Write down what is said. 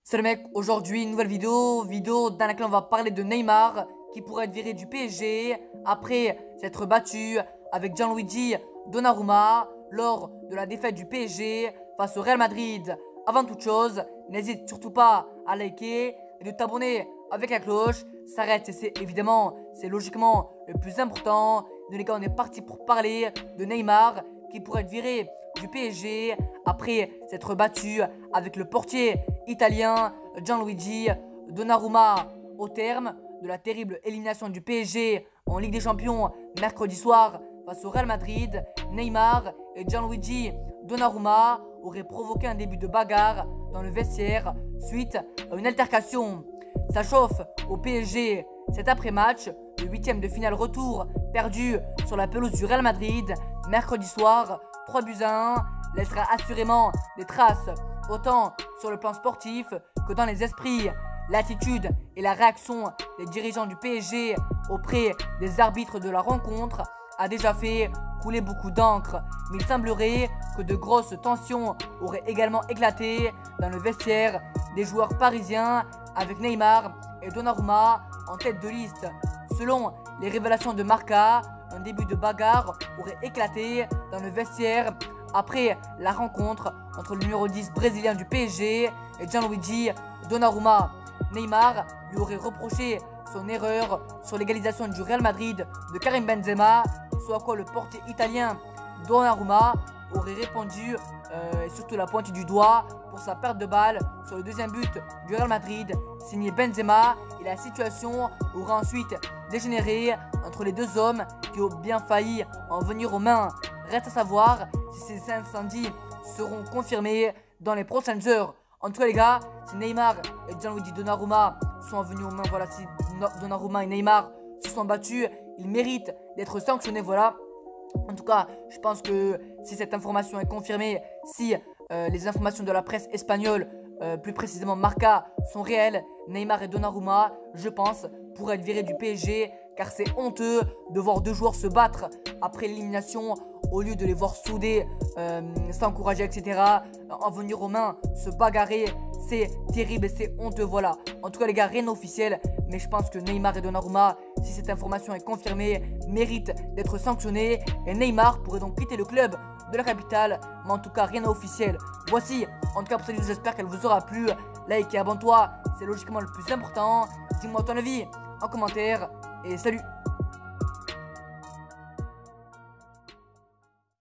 Salut mec, aujourd'hui une nouvelle vidéo dans laquelle on va parler de Neymar qui pourrait être viré du PSG après s'être battu avec Gianluigi Donnarumma lors de la défaite du PSG face au Real Madrid. Avant toute chose, n'hésite surtout pas à liker et de t'abonner avec la cloche. Ça reste, c'est logiquement le plus important. De les gars, on est parti pour parler de Neymar qui pourrait être viré du PSG après s'être battu avec le portier italien Gianluigi Donnarumma au terme de la terrible élimination du PSG en Ligue des Champions mercredi soir face au Real Madrid. Neymar et Gianluigi Donnarumma auraient provoqué un début de bagarre dans le vestiaire suite à une altercation. Ça chauffe au PSG. Cet après-match, le 8e de finale retour perdu sur la pelouse du Real Madrid mercredi soir, 3-1, laissera assurément des traces autant sur le plan sportif que dans les esprits. L'attitude et la réaction des dirigeants du PSG auprès des arbitres de la rencontre a déjà fait couler beaucoup d'encre, mais il semblerait que de grosses tensions auraient également éclaté dans le vestiaire des joueurs parisiens avec Neymar et Donnarumma en tête de liste. Selon les révélations de Marca, un début de bagarre aurait éclaté dans le vestiaire après la rencontre entre le numéro 10 brésilien du PSG et Gianluigi Donnarumma. Neymar lui aurait reproché son erreur sur l'égalisation du Real Madrid de Karim Benzema, ce à quoi le portier italien Donnarumma aurait répondu et surtout la pointe du doigt pour sa perte de balle sur le deuxième but du Real Madrid signé Benzema, et la situation aurait ensuite dégénéré entre les deux hommes qui ont bien failli en venir aux mains. Reste à savoir si ces incendies seront confirmés dans les prochaines heures. En tout cas les gars, si Neymar et Gianluigi Donnarumma sont venus aux mains, voilà, si Donnarumma et Neymar se sont battus, ils méritent d'être sanctionnés, voilà. En tout cas, je pense que si cette information est confirmée, si les informations de la presse espagnole, plus précisément Marca, sont réelles, Neymar et Donnarumma, je pense, pourraient être virés du PSG, car c'est honteux de voir deux joueurs se battre après l'élimination au lieu de les voir soudés, s'encourager, etc. En venir aux mains, se bagarrer, c'est terrible et c'est honteux, voilà. En tout cas les gars, rien d'officiel, mais je pense que Neymar et Donnarumma, si cette information est confirmée, méritent d'être sanctionnés, et Neymar pourrait donc quitter le club de la capitale, mais en tout cas rien d'officiel. Voici, en tout cas pour cette vidéo, j'espère qu'elle vous aura plu. Like et abonne-toi, c'est logiquement le plus important. Dis-moi ton avis en commentaire et salut.